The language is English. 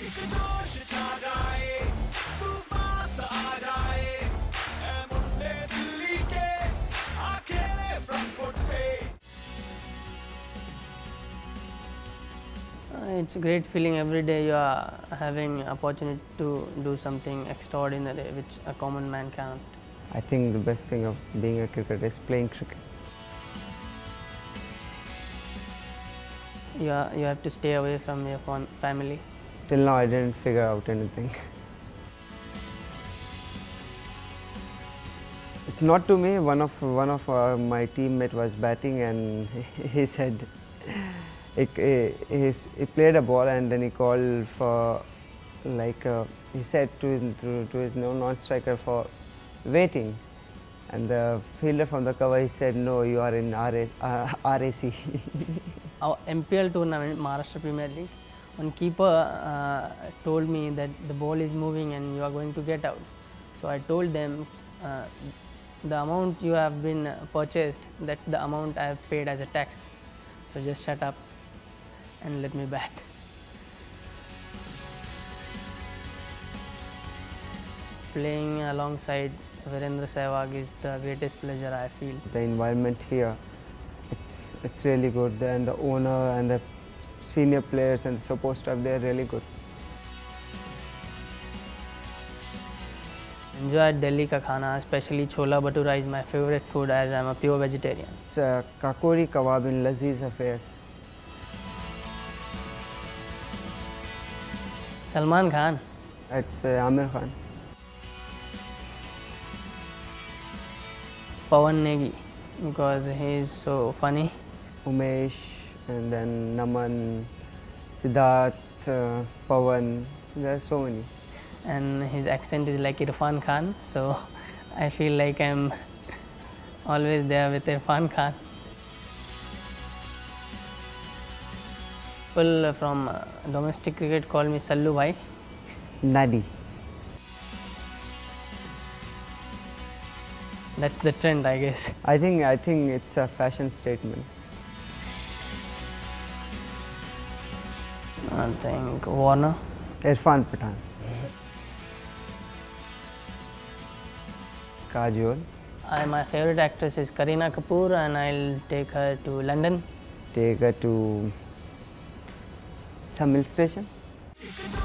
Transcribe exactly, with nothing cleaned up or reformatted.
It's a great feeling. Every day you are having opportunity to do something extraordinary which a common man cannot. I think the best thing of being a cricketer is playing cricket. You, are, you have to stay away from your family. Till now I didn't figure out anything. Not to me, one of, one of uh, my teammate was batting and he, he said, he, he, he played a ball and then he called for, like, uh, he said to, to, to his non-striker for waiting. And the fielder from the cover, he said, no, you are in R A, uh, R A C. Our M P L tournament, Maharashtra Premier League, one keeper uh, told me that the ball is moving and you are going to get out. So I told them, uh, the amount you have been purchased, that's the amount I have paid as a tax. So just shut up and let me bat. Playing alongside Virendra Sehwag is the greatest pleasure I feel. The environment here, it's, it's really good, and the owner and the senior players and the support staff, they're really good. Enjoy Delhi ka khana, especially chola bhatura is my favorite food as I am a pure vegetarian. It's a kakori kebab in Laziz Affairs. Salman Khan. It's uh, Amir Khan. Pawan Negi, because he is so funny. Umesh, and then Naman, Siddharth, uh, Pawan, there are so many. And his accent is like Irfan Khan, so I feel like I'm always there with Irfan Khan. People from uh, domestic cricket call me Sallu Bhai. Nadi. That's the trend, I guess. I think, I think it's a fashion statement. I think Warner. Irfan Pathan. Kajol. I, my favorite actress is Kareena Kapoor and I'll take her to London. Take her to some hill station.